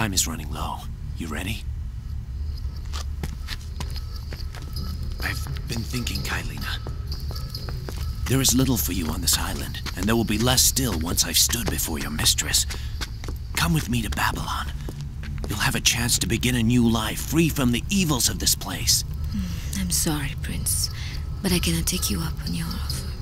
Time is running low. You ready? I've been thinking, Kylina. There is little for you on this island, and there will be less still once I've stood before your mistress. Come with me to Babylon. You'll have a chance to begin a new life, free from the evils of this place. I'm sorry, Prince, but I cannot take you up on your offer.